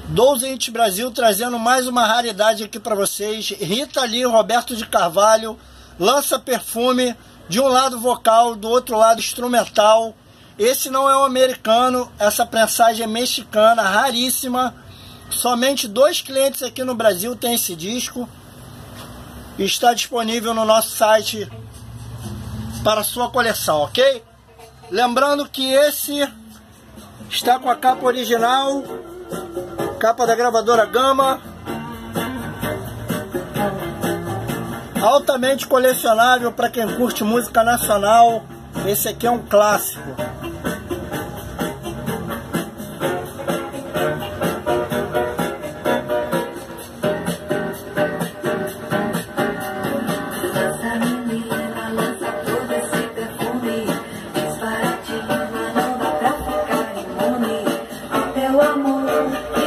Douzente Brasil trazendo mais uma raridade aqui para vocês. Rita Lee, Roberto de Carvalho, lança perfume, de um lado vocal, do outro lado instrumental. Esse não é um americano, essa prensagem é mexicana, raríssima. Somente 2 clientes aqui no Brasil têm esse disco. Está disponível no nosso site para sua coleção, ok? Lembrando que esse está com a capa original, capa da gravadora Gama, altamente colecionável para quem curte música nacional. Esse aqui é um clássico. Amor